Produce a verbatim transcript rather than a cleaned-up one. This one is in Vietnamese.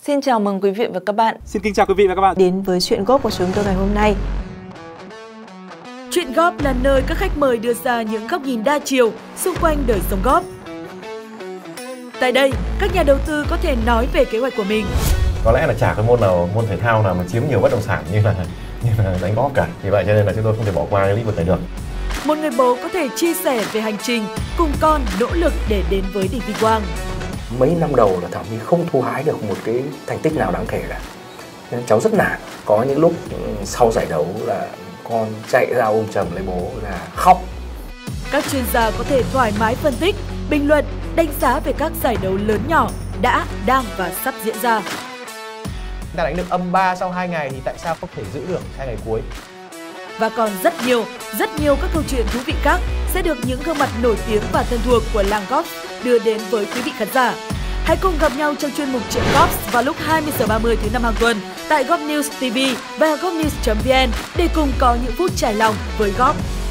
Xin chào mừng quý vị và các bạn. Xin kính chào quý vị và các bạn đến với chuyện golf của chúng tôi ngày hôm nay. Chuyện golf là nơi các khách mời đưa ra những góc nhìn đa chiều xung quanh đời sống golf. Tại đây, các nhà đầu tư có thể nói về kế hoạch của mình. Có lẽ là chả có môn nào, môn thể thao nào mà chiếm nhiều bất động sản như là như là đánh golf cả. Vì vậy cho nên là chúng tôi không thể bỏ qua cái lĩnh vực này được. Một người bố có thể chia sẻ về hành trình cùng con nỗ lực để đến với đỉnh vinh quang. Mấy năm đầu là Thảo My không thu hái được một cái thành tích nào đáng kể cả. Nên cháu rất nản. Có những lúc sau giải đấu là con chạy ra ôm chầm lấy bố là khóc. Các chuyên gia có thể thoải mái phân tích, bình luận, đánh giá về các giải đấu lớn nhỏ đã, đang và sắp diễn ra. Ta đánh được âm ba sau hai ngày thì tại sao không thể giữ được hai ngày cuối? Và còn rất nhiều, rất nhiều các câu chuyện thú vị khác sẽ được những gương mặt nổi tiếng và thân thuộc của làng golf đưa đến với quý vị khán giả. Hãy cùng gặp nhau trong chuyên mục Chuyện Golf vào lúc hai mươi giờ ba mươi thứ năm hàng tuần tại golf news ti vi và golf news chấm vn để cùng có những phút trải lòng với golf.